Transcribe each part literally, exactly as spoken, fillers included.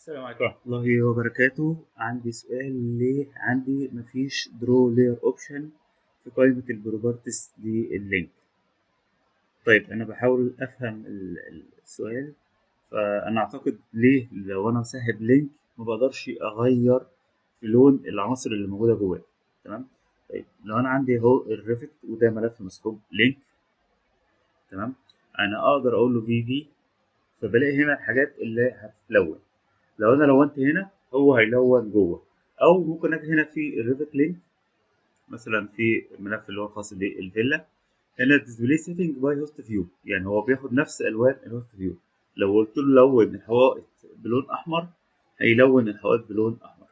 السلام عليكم ورحمة الله وبركاته. عندي سؤال: ليه عندي مفيش درو لاير اوبشن في قائمة البروبرتيز لللينك؟ طيب أنا بحاول أفهم ال- ال- السؤال. فأنا أعتقد ليه لو أنا ساحب لينك ما بقدرش أغير في لون العناصر اللي موجودة جواه. تمام. طيب لو أنا عندي أهو الريفت وده ملف مسحوب لينك. تمام. أنا أقدر أقول له في في، فبلاقي هنا الحاجات اللي هتتلون. لو انا لونت هنا هو هيلون جوه، او ممكن اجي هنا في الريفت لينك مثلا في الملف اللي هو الخاص بالفيلا. هنا ديسبلاي سيتنج باي هوست فيو، يعني هو بياخد نفس الوان الهوست فيو. لو قلت له لون الحوائط بلون احمر هيلون الحوائط بلون احمر.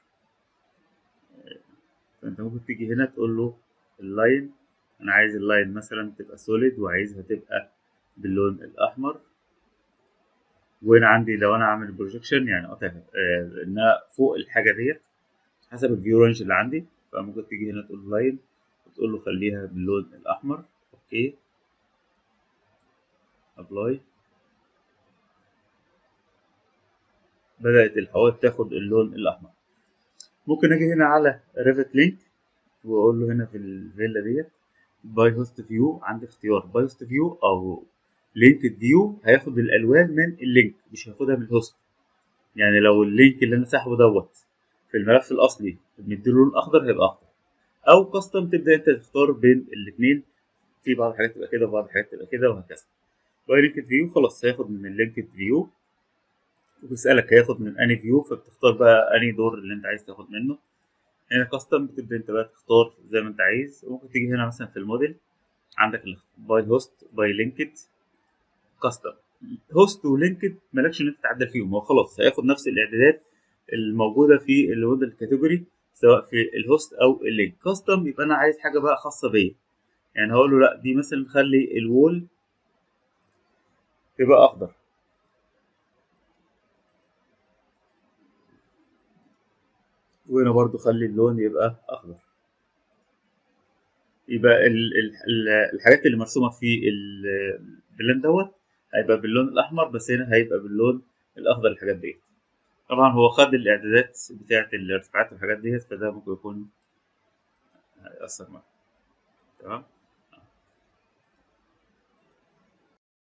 فانت ممكن تيجي هنا تقول له اللاين، انا عايز اللاين مثلا تبقى سوليد وعايزها تبقى باللون الاحمر. وهنا عندي لو انا عامل بروجيكشن يعني قطع آه، انها فوق الحاجه ديت حسب الفيو رينج اللي عندي. فممكن تيجي هنا تقول لاين وتقول له خليها باللون الاحمر. اوكي، ابلاي. بدات الحوائط تاخد اللون الاحمر. ممكن اجي هنا على ريفت لينك واقول له هنا في الفيلا ديت باي هوست فيو. عندي اختيار باي هوست فيو او لينك فيو. هياخد الالوان من اللينك مش هياخدها من الهوست. يعني لو اللينك اللي انا ساحبه دوت في الملف الاصلي مديله لون اخضر هيبقى اخضر، او كاستم تبدا انت تختار بين الاثنين. في بعض الحاجات تبقى كده وبعض الحاجات تبقى كده وهكذا. باي لينكد فيو خلاص هياخد من اللينكد فيو، وبيسألك هياخد من اني فيو، فبتختار بقى اني دور اللي انت عايز تاخد منه. هنا كاستم بتبدا انت بقى تختار زي ما انت عايز. وممكن تيجي هنا مثلا في الموديل عندك باي هوست باي لينكد كاستم. هوست ولينكد مالكش ان انت تعدل فيهم، هو خلاص هياخد نفس الاعدادات الموجوده في الموديل كاتيجوري سواء في الهوست او اللينك. كاستم يبقى انا عايز حاجه بقى خاصه بيا، يعني هقول له لا دي مثلا خلي الوول تبقى اخضر، وهنا برضو خلي اللون يبقى اخضر. يبقى ال ال ال الحاجات اللي مرسومه في ال- البلان دوت هيبقى باللون الاحمر، بس هنا هيبقى باللون الاخضر. الحاجات دي طبعا هو خد الاعدادات بتاعه الارتفاعات والحاجات ديت، فده ممكن يكون هيأثر معاه. تمام.